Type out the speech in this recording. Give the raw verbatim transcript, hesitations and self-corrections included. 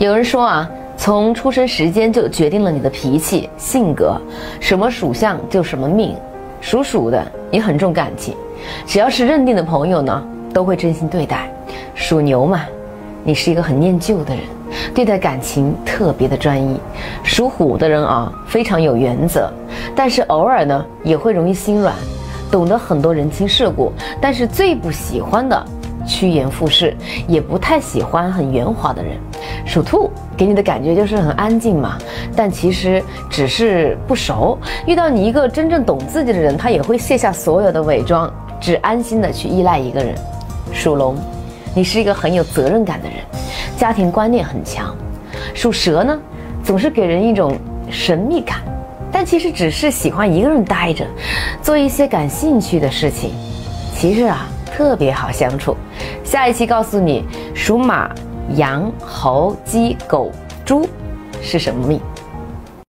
有人说啊，从出生时间就决定了你的脾气、性格，什么属相就什么命。属鼠的也很重感情，只要是认定的朋友呢，都会真心对待。属牛嘛，你是一个很念旧的人，对待感情特别的专一。属虎的人啊，非常有原则，但是偶尔呢也会容易心软，懂得很多人情世故，但是最不喜欢的趋炎附势，也不太喜欢很圆滑的人。属兔给你的感觉就是很安静嘛，但其实只是不熟，遇到你一个真正懂自己的人，他也会卸下所有的伪装，只安心的去依赖一个人。属龙，你是一个很有责任感的人，家庭观念很强。属蛇呢，总是给人一种神秘感，但其实只是喜欢一个人待着，做一些感兴趣的事情，其实啊特别好相处。下一期告诉你属马、羊、猴、鸡、狗、猪是什么命。